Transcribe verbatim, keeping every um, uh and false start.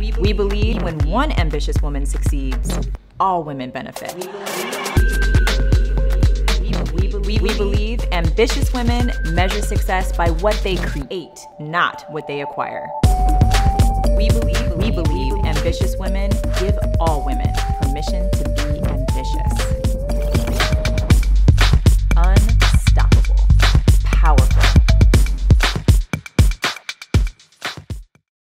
We believe when one ambitious woman succeeds, all women benefit. We believe ambitious women measure success by what they create, not what they acquire. We believe, we believe ambitious women give all women permission to be ambitious.